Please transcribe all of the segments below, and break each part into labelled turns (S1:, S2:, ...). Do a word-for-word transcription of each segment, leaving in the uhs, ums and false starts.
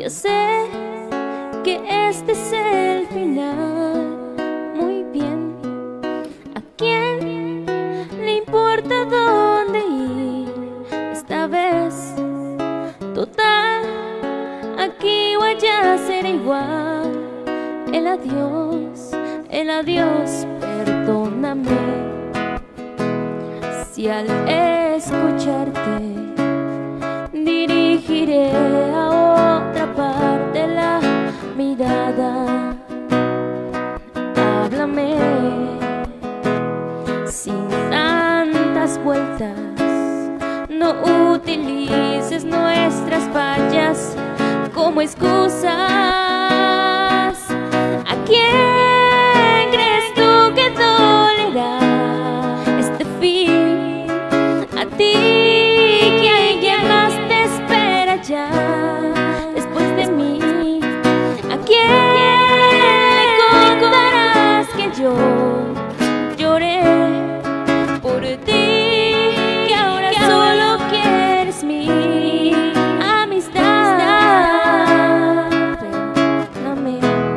S1: Yo sé que este es el final. Muy bien. ¿A quién le importa dónde ir esta vez? Total, aquí o allá será igual. El adiós, el adiós, perdóname si al escucharte dirigiré a otra parte la mirada. Háblame sin tantas vueltas, no utilices nuestras fallas como excusas. ¿A quién crees tú que dolerá este fin? A ti que alguien más te espera ya después de mí. ¿A quién le contarás que yo lloré por ti, que ahora solo quieres mi amistad? Perdóname,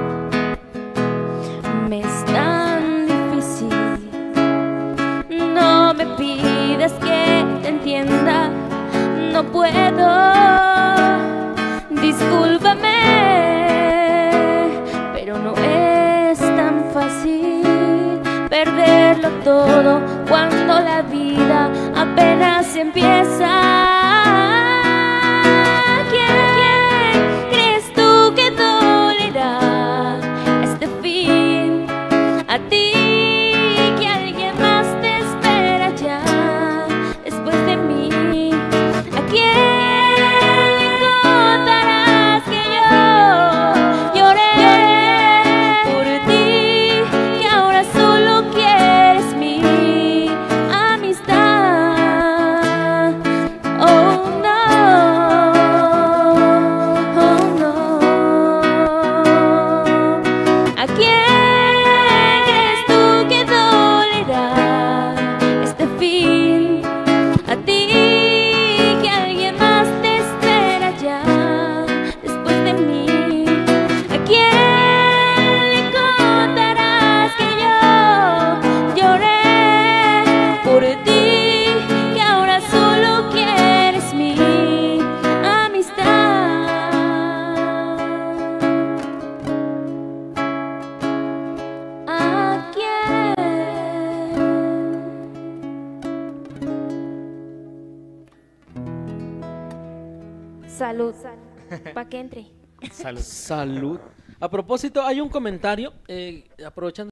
S1: me es tan difícil. No me pidas que te entienda, no puedo. Discúlpame, pero no es tan fácil perderlo todo cuando la vida apenas empieza. ¿Quién crees tú que dolerá este fin? A ti que alguien más te espera ya después de mí. ¿A quién le contarás que yo lloré por ti, que ahora solo quieres mi amistad? Oh no, oh no. ¿A quién crees tú que dolerá este fin? A ti que alguien más te espera ya después de mí. ¿A quién le contarás que yo lloré por ti, que ahora solo quieres mi amistad? ¿A quién? Salud, pa' que entre.
S2: Salud. Salud. A propósito, hay un comentario, eh, aprovechando